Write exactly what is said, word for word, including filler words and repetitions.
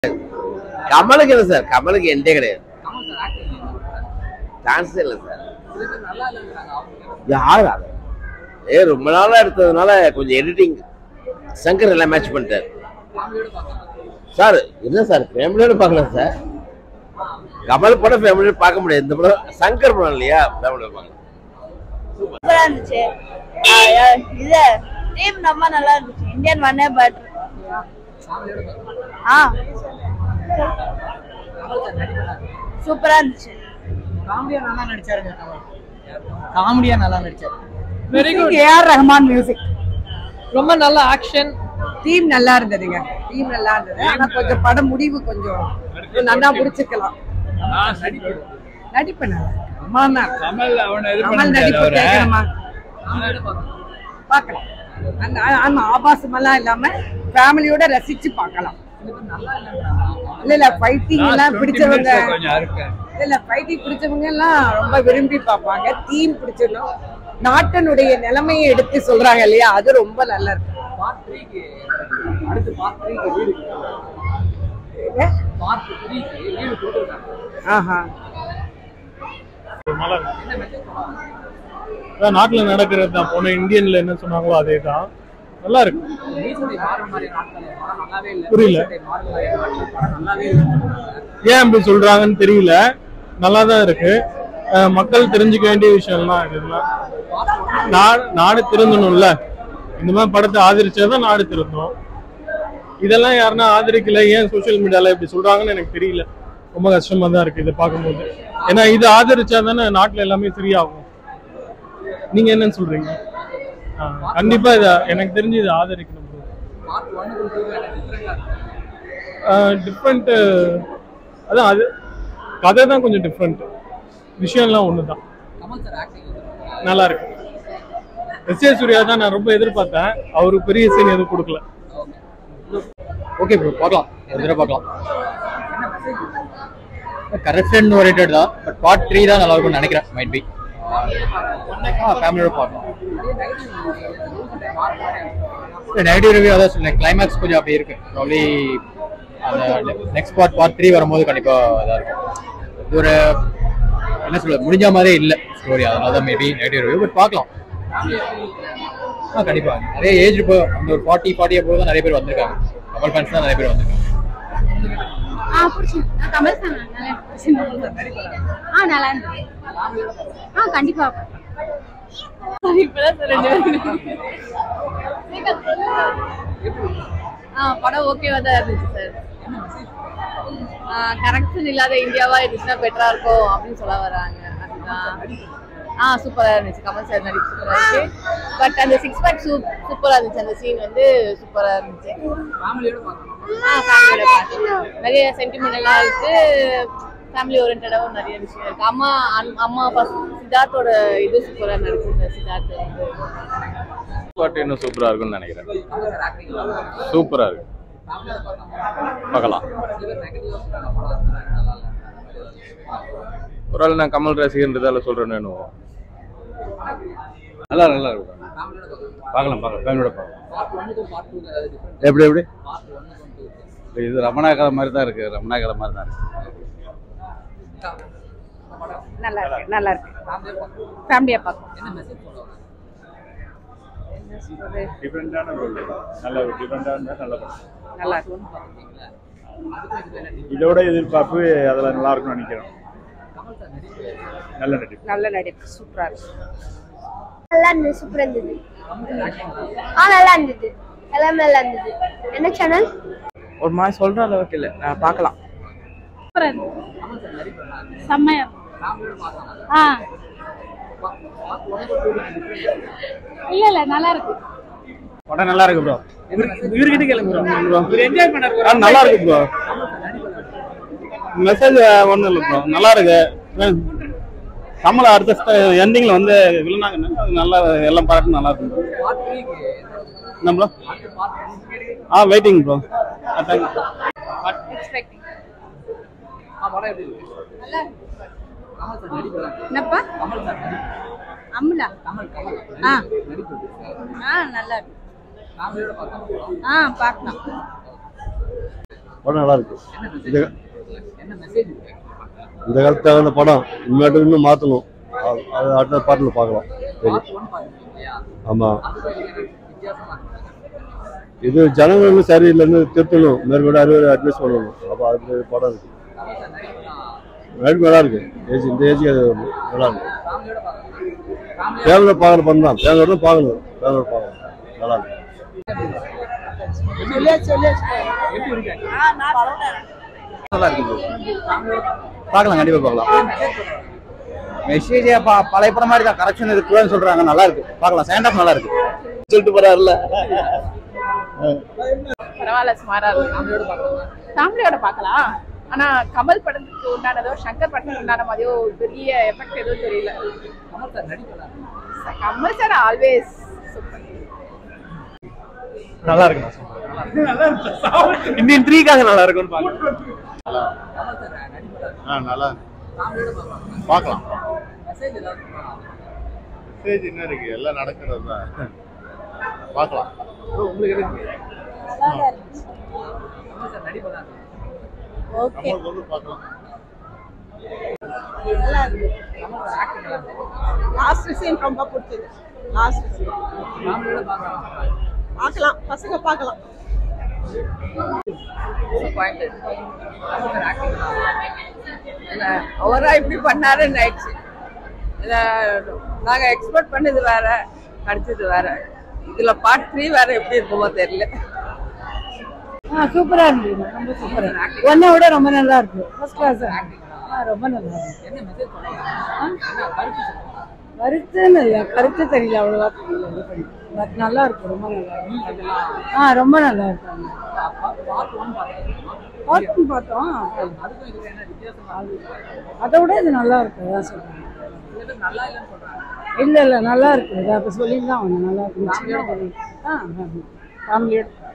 கமலுக்கு இல்லை சார், கமலுக்கு எண்டே கிடையாது. சான்ஸ் இல்லை சார். யாரு அது ஏ ரொம்ப நாளா எடுத்ததுனால கொஞ்சம் எடிட்டிங் சங்கர் எல்லாம் மேட்ச் பண்ணிட்டார் சார். என்ன சார் ஃபேமிலியோட பார்க்கலாம் சார். கமல் படம் ஃபேமிலியோட பார்க்க முடியாது. இந்த படம் சங்கர் படம் இல்லையா, ஃபேமிலியோட பார்க்கலாம். சூப்பரா இருந்துச்சு. இது டீம் ரொம்ப நல்லா இருந்துச்சு. இந்தியன் ஒன்னே பட் ஆ சூப்பரா இருந்துச்சு. காமெடியா நல்லா நடிச்சாருங்க. காமெடியா நல்லா நடிச்சாரு. Very good. AR Rahman music. ரொம்ப நல்ல ஆக்ஷன். டீம் நல்லா இருந்ததுங்க. டீம் நல்லா இருந்தது. ஆனா கொஞ்சம் படம் முடிவு கொஞ்சம் நல்லா முடிச்சுக்கலாம். நடிப்பு நல்லா. கமல் அவனை இது பண்ண கமல் நடிப்பு கேட்கணுமா? பார்க்கலாம். அந்த ஆமா ஆபாசமெல்லாம் இல்லாம ஃபேமிலியோட ரசிச்சு பார்க்கலாம். இல்ல இல்ல ஃபைட்டிங் எல்லாம் பிடிச்சவங்க இல்ல ஃபைட்டிங் பிடிச்சவங்க எல்லாம் ரொம்ப விரும்பி பார்ப்பாங்க. தீம் பிடிச்சிடணும். நாட்டினுடைய நிலைமையை எடுத்து சொல்றாங்க இல்லையா, அது ரொம்ப நல்லா இருக்கு. நாட்டுல நடக்கிறது தான். போன இந்தியன்ல என்ன சொன்னாங்களோ அதே தான். நல்லா இருக்கு. புரியல ஏன் அப்படி சொல்றாங்கன்னு தெரியல. நல்லா தான் இருக்கு. மக்கள் தெரிஞ்சுக்க வேண்டிய விஷயம்லாம் இதெல்லாம். நாடு நாடு திருந்தணும்ல. இந்த மாதிரி படத்தை ஆதரிச்சாதான் நாடு திருந்தணும். இதெல்லாம் யாருன்னா ஆதரிக்கல, ஏன் சோசியல் மீடியால இப்படி சொல்றாங்கன்னு எனக்கு தெரியல. ரொம்ப கஷ்டமா தான் இருக்கு இதை பார்க்கும்போது. ஏன்னா இது ஆதரிச்சாதானே நாட்டுல எல்லாமே சரியாகும். நீங்க என்னன்னு சொல்றீங்க? கண்டிப்பா இத எனக்கு தெரிஞ்சு இதை ஆதரிக்கணும். டிஃப்ரெண்ட் அதான், அது கதை தான் கொஞ்சம் டிஃப்ரெண்ட். விஷயம்லாம் ஒண்ணுதான். நல்லா இருக்கு. எஸ் ஏ சூர்யா தான் நான் ரொம்ப எதிர்பார்த்தேன். அவருக்கு பெரிய சீன் எதுவும் கொடுக்கல. ஓகே ப்ரோ, பார்க்கலாம். ஒரு தடவை பார்க்கலாம். கரெக்ஷன் ஓரியன்டட் தான். பட் பார்ட் த்ரீ தான் நல்லா இருக்கும்னு நினைக்கிறேன். மைட் பி ஃபேமிலியோட பார்க்கலாம். நெகட்டிவ் ரிவ்யூ அதான் சொன்னேன். கிளைமேக்ஸ் கொஞ்சம் அப்படி இருக்கு. ப்ராப்ளி அந்த நெக்ஸ்ட் பார்ட் பார்ட் த்ரீ வரும்போது கண்டிப்பாக இதாக இருக்கும். இது ஒரு என்ன சொல்ல முடிஞ்ச மாதிரியே இல்லை ஸ்டோரி. அதனால தான் மேபி நெகட்டிவ் ரிவ்யூ. பட் பார்க்கலாம். ஆ கண்டிப்பாக நிறைய ஏஜ் இப்போ அந்த ஒரு ஃபார்ட்டி ஃபார்ட்டி அப்போ தான் நிறைய பேர் வந்திருக்காங்க. கமல் ஃபேன்ஸ் தான் நிறைய பேர் வந்திருக்காங்க. ஆ புடிச்சு கமல் சார் நல்லா ஆ நல்லா இருந்துச்சு. ஆ கண்டிப்பா இப்பதான் சார் ரெண்டு ஆ படம் ஓகேவா தான் இருந்துச்சு சார். கரெக்ஷன் இல்லாத இந்தியாவா இருந்துச்சுன்னா பெட்டரா இருக்கும் அப்படின்னு சொல்ல வராங்க. அதுதான். ஆ சூப்பரா இருந்துச்சு. கமல் சார் நடிப்பு சூப்பரா இருந்துச்சு. பட் அந்த சிக்ஸ் பேக் சூப் சூப்பரா இருந்துச்சு. அந்த சீன் வந்து சூப்பரா இருந்துச்சு. ஆ ஃபேமிலியோட பார்க்கலாம். நிறைய சென்டிமெண்டலா இருக்கு. ஃபேமிலி ஓரியன்டாவும் நிறைய விஷயம் இருக்கு. அம்மா அம்மா அப்பா சித்தார்த்தோட இது சூப்பரா நடிச்சிருந்த சித்தார்த் வந்து பாட்டு இன்னும் சூப்பரா இருக்கும்னு நினைக்கிறேன். சூப்பரா இருக்கு. பார்க்கலாம். ஒரு ஆள் நான் கமல் ரசிகன்றதால சொல்றேன்னு என்னவோ. நல்லா நல்லா இருக்கும். பார்க்கலாம் பார்க்கலாம் ஃபேமிலியோட பார்க்கலாம். எப்படி எப்படி இது ரமணா கதை மாதிரி தான் இருக்கு. ரமணா கதை மாதிரி தான் இருக்கு. நல்லா இருக்கு. நல்லா இருக்கு. ஃபேமிலியா பார்க்கலாம். டிஃபரெண்டான ரோல். நல்ல டிஃபரெண்டான நல்ல படம். நல்லா இருக்கு. இதோட எதிர்பார்ப்பு அதெல்லாம் நல்லா இருக்கும்னு நினைக்கிறேன். நல்ல நடிப்பு. நல்ல நடிப்பு. சூப்பரா இருக்கு. நல்லா இருந்தது. சூப்பரா இருந்தது. ஆ நல்லா இருந்தது. எல்லாமே நல்லா இருந்தது. என்ன சேனல் ஒரு மாதிரி சொல்ற அளவுக்கு இல்லை. நான் பார்க்கலாம். செம்மையா ஆ இல்ல இல்ல நல்லா இருக்கு. படம் நல்லா இருக்கு ப்ரோ. இவர்கிட்ட கேளுங்க ப்ரோ. இவர் என்ஜாய் பண்ணாரு. நல்லா இருக்கு ப்ரோ. மெசேஜ் ஒன்றும் இல்லை ப்ரோ. நல்லா இருக்கு. கமல் அடுத்த எண்டிங்ல வந்து விழுந்தாங்கன்னா அது நல்லா எல்லாம் பாராட்டு நல்லா இருக்கு. என்ன ப்ரோ? ஆ வெயிட்டிங் ப்ரோ. என்னப்பா அம்முலா ஆ ஆ நல்லா இருக்கு. ஆ பார்க்கலாம். படம் நல்லா இருக்கு. இந்த இந்த காலத்து அந்த படம் இனிமேட்டு இன்னும் மாற்றணும். அது அடுத்த பாட்டில் பார்க்கலாம். ஆமாம், இது ஜனங்களும் சரியில்லைன்னு திருத்தணும், மேற்கொண்டு அறிவுரை அட்வைஸ் பண்ணணும். அப்போ அது படம் இருக்கு. நடிப்பு நல்லா இருக்கு. ஏஜ் இந்த ஏஜுக்கு அது நல்லா இருக்கு. ஃபேமிலியோட பார்க்குற படம் தான். ஃபேமிலியோட தான் பார்க்கணும். ஃபேமிலியோட பார்க்கணும். நல்லா இருக்கு. நல்லா இருக்கு. பார்க்கலாம், கண்டிப்பாக பார்க்கலாம். மெசேஜ் பழைய படம் மாதிரி தான், கரெக்ஷன் இருக்குன்னு சொல்றாங்க. நல்லா இருக்கு, பார்க்கலாம். செகண்ட் ஹாஃப் நல்லா இருக்கு. சொல்லிட்டு போறாருல்ல, பரவாயில்ல, சுமாரா இருக்கு. ஃபேமிலியோட பார்க்கலாம். ஆனா கமல் படத்துக்கு உண்டானதோ சங்கர் படத்துக்கு உண்டான மாதிரியோ பெரிய எஃபெக்ட் எதுவும் தெரியல. Kamal sir always super. நல்லா இருக்கு. இந்தியன் த்ரீக்காக நல்லா இருக்கும்னு பாக்கலாம். நல்லா பார்க்கலாம். மெசேஜ் என்ன இருக்கு, எல்லாம் நடக்கிறது தான். பார்க்கலாம். ஓகே, லாஸ்ட் சீன் ரொம்ப பிடிச்சது. லாஸ்ட் சீன் பார்க்கலாம், பசங்க பார்க்கலாம். அவரா இப்படி பண்ணாருன்னு ஆயிடுச்சு. நாங்க எக்ஸ்பெக்ட் பண்ணது வேற, கிடைச்சது வேற. இதுல பார்ட் த்ரீ வேற எப்படி இருக்குமோ தெரியல. சூப்பரா இருந்தது, ரொம்ப சூப்பரா. ஒன்னை விட ரொம்ப நல்லா இருக்கு. First class. ரொம்ப நல்லா இருக்கு. கருத்துன்னு இல்லை, கருத்து தெரியல, அவ்வளவா தெரியல. பட் நல்லா இருக்கு, ரொம்ப நல்லா இருக்கு. ஆ ரொம்ப நல்லா இருக்கு. பார்த்து பார்த்தோம், அதை விட இது நல்லா இருக்கு. அதான் சொல்றேன். இல்ல இல்ல நல்லா இருக்கு. அப்ப சொல்லிட்டு தான் நல்லா இருக்கு. ஆ ஃபேமிலியோட